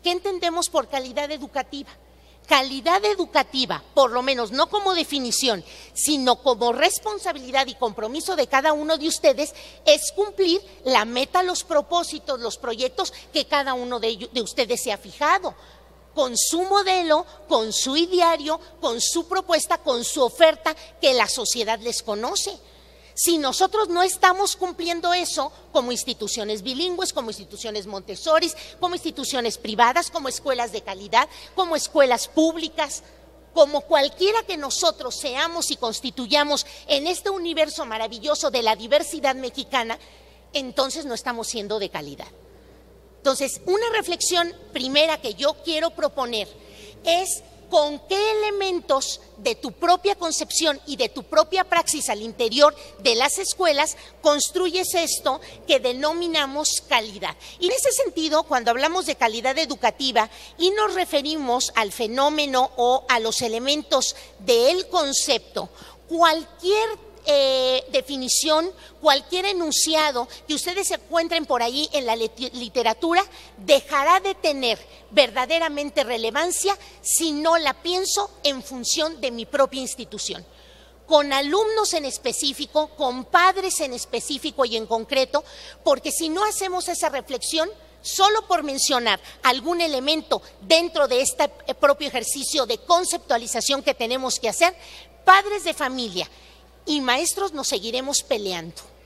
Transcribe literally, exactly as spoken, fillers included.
¿Qué entendemos por calidad educativa? Calidad educativa, por lo menos no como definición, sino como responsabilidad y compromiso de cada uno de ustedes, es cumplir la meta, los propósitos, los proyectos que cada uno de, ellos, de ustedes se ha fijado, con su modelo, con su ideario, con su propuesta, con su oferta que la sociedad les conoce. Si nosotros no estamos cumpliendo eso como instituciones bilingües, como instituciones Montessori, como instituciones privadas, como escuelas de calidad, como escuelas públicas, como cualquiera que nosotros seamos y constituyamos en este universo maravilloso de la diversidad mexicana, entonces no estamos siendo de calidad. Entonces, una reflexión primera que yo quiero proponer es con qué elementos de tu propia concepción y de tu propia praxis al interior de las escuelas construyes esto que denominamos calidad. Y en ese sentido, cuando hablamos de calidad educativa y nos referimos al fenómeno o a los elementos del concepto, cualquier Eh, definición, cualquier enunciado que ustedes se encuentren por ahí en la literatura dejará de tener verdaderamente relevancia si no la pienso en función de mi propia institución. Con alumnos en específico, con padres en específico y en concreto, porque si no hacemos esa reflexión, solo por mencionar algún elemento dentro de este propio ejercicio de conceptualización que tenemos que hacer, padres de familia y maestros nos seguiremos peleando.